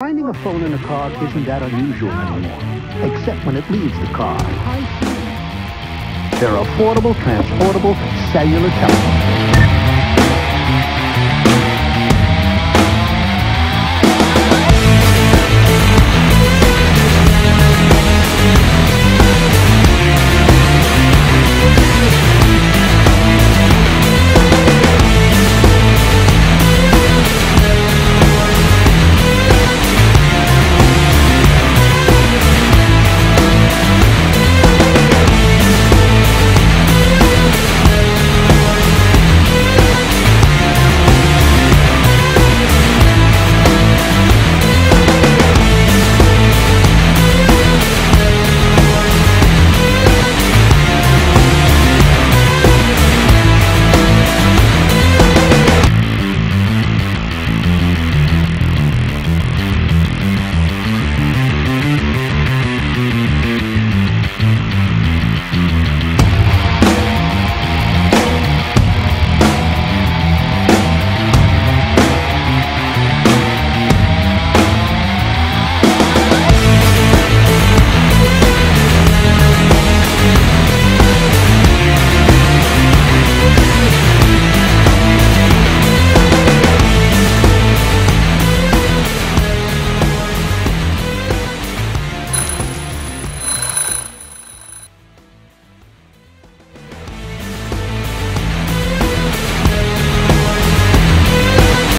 Finding a phone in a car isn't that unusual anymore, except when it leaves the car. They're affordable, transportable, cellular telephones.